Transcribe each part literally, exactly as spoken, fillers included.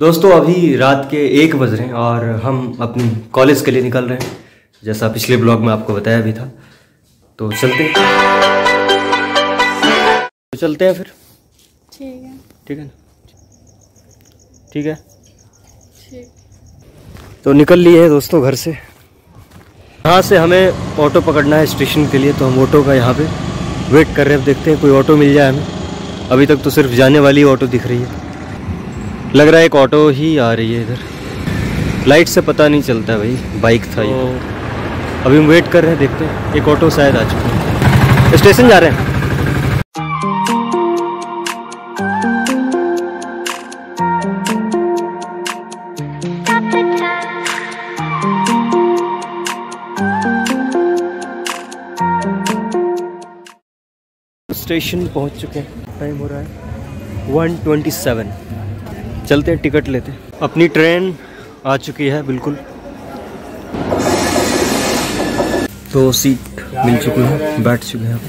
दोस्तों अभी रात के एक बज रहे हैं और हम अपनी कॉलेज के लिए निकल रहे हैं, जैसा पिछले ब्लॉग में आपको बताया भी था। तो चलते हैं तो चलते हैं फिर। ठीक है ठीक है ना, ठीक है ठीक। तो निकल लिए हैं दोस्तों घर से। यहाँ से हमें ऑटो पकड़ना है स्टेशन के लिए, तो हम ऑटो का यहाँ पे वेट कर रहे हैं। देखते हैं कोई ऑटो मिल जाए हमें। अभी तक तो सिर्फ जाने वाली ऑटो दिख रही है, लग रहा है एक ऑटो ही आ रही है इधर। लाइट से पता नहीं चलता भाई, बाइक था ये। तो अभी हम वेट कर रहे हैं, देखते हैं एक ऑटो शायद आ चुका है। स्टेशन जा रहे हैं। स्टेशन पहुंच चुके हैं, टाइम हो रहा है वन ट्वेंटी सेवन। चलते हैं, टिकट लेते हैं। अपनी ट्रेन आ चुकी है बिल्कुल, तो सीट मिल चुकी है, बैठ चुके हैं।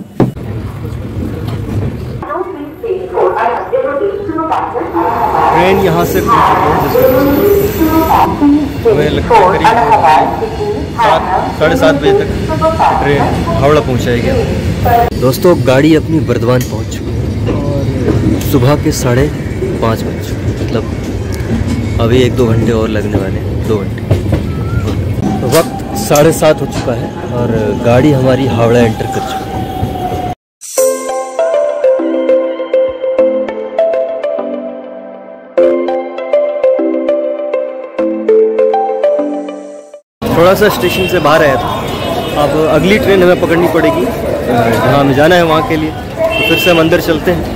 ट्रेन यहाँ से खुल चुकी है, हमें लगता है करीब सात साढ़े सात बजे तक ट्रेन हावड़ा पहुँचाएगी। दोस्तों गाड़ी अपनी बर्दवान पहुँच चुकी है और सुबह के साढ़े पाँच बज चुके, मतलब अभी एक दो घंटे और लगने वाले हैं, दो घंटे। तो वक्त साढ़े सात हो चुका है और गाड़ी हमारी हावड़ा एंटर कर चुकी है। थोड़ा सा स्टेशन से बाहर आया था, अब अगली ट्रेन हमें पकड़नी पड़ेगी जहाँ हमें जाना है वहाँ के लिए। तो फिर से हम अंदर चलते हैं।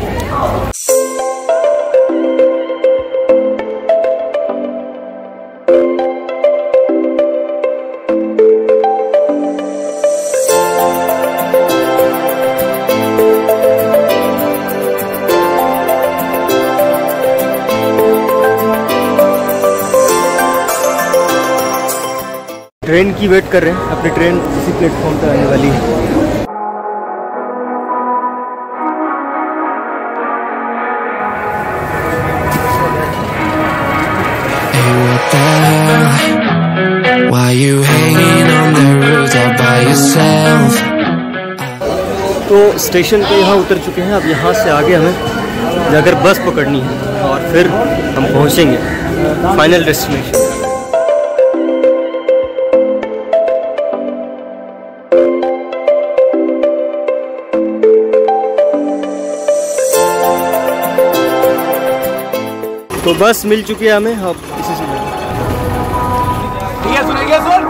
ट्रेन की वेट कर रहे हैं, अपनी ट्रेन इसी प्लेटफॉर्म पर आने वाली है। तो स्टेशन पे यहाँ उतर चुके हैं। अब यहाँ से आगे हमें जाकर बस पकड़नी है और फिर हम पहुँचेंगे फाइनल डेस्टिनेशन। तो बस मिल चुकी है हमें, अब इसी से ठीक है। सुनाइए सर।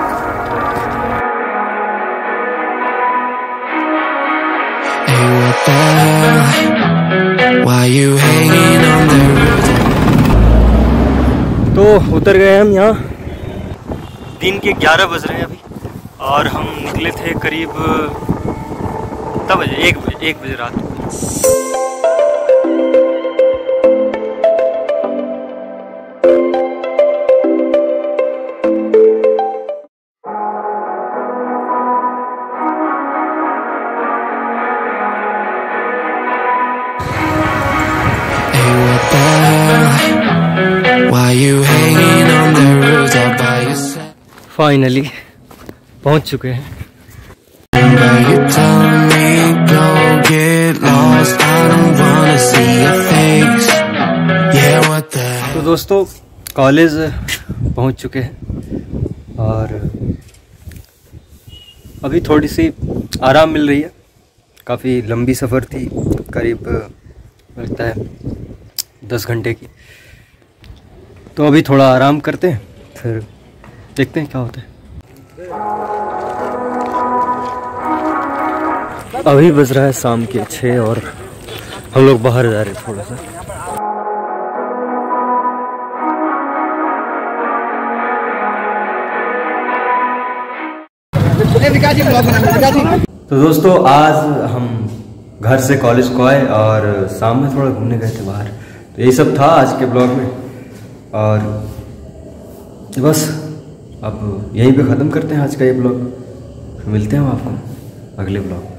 तो उतर गए हम यहाँ। दिन के ग्यारह बज रहे हैं अभी और हम निकले थे करीब तब बजे एक बजे एक बजे रात को। फाइनली पहुंच चुके हैं। तो दोस्तों कॉलेज पहुंच चुके हैं और अभी थोड़ी सी आराम मिल रही है। काफ़ी लंबी सफ़र थी, करीब लगता है दस घंटे की। तो अभी थोड़ा आराम करते हैं, फिर देखते हैं क्या होता है। अभी बज रहा है शाम के छः और हम लोग बाहर जा रहे हैं थोड़ा सा। तो दोस्तों आज हम घर से कॉलेज को आए और शाम में थोड़ा घूमने गए थे बाहर। तो यही सब था आज के ब्लॉग में और बस अब यहीं पे ख़त्म करते हैं आज का ये ब्लॉग। मिलते हैं हम आपको अगले ब्लॉग।